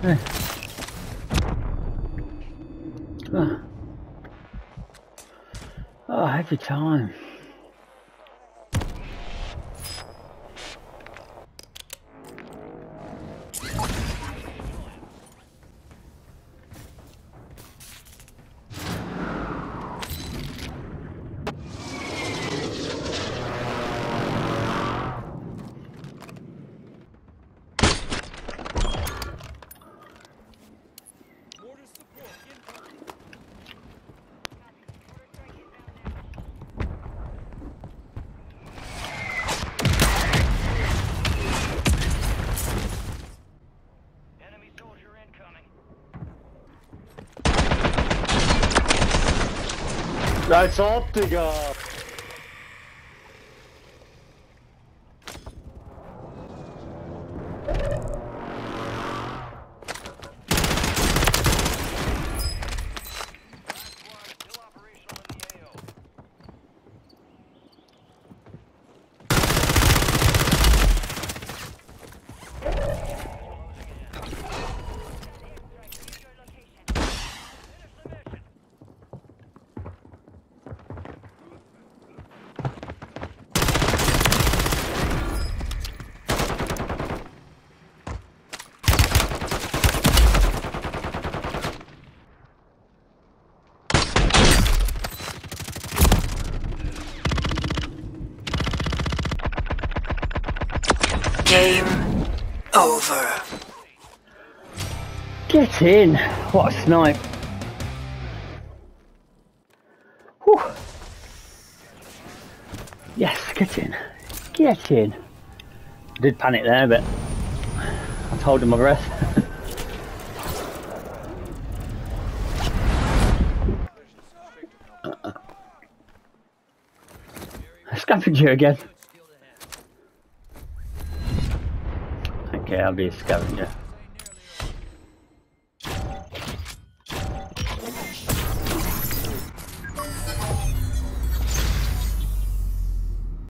Oh, every time. Als ob, Digga! Game over. Get in! What a snipe! Whew. Yes, get in. Get in. I did panic there, but I was holding my breath. Scavenger again. Okay, I'll be a scavenger.